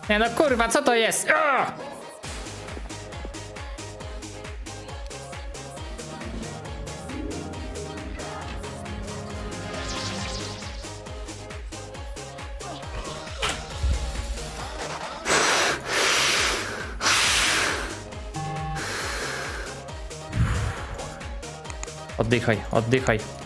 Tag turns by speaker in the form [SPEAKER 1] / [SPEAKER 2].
[SPEAKER 1] Nie no kurwa, co to jest? O! Oddychaj, oddychaj.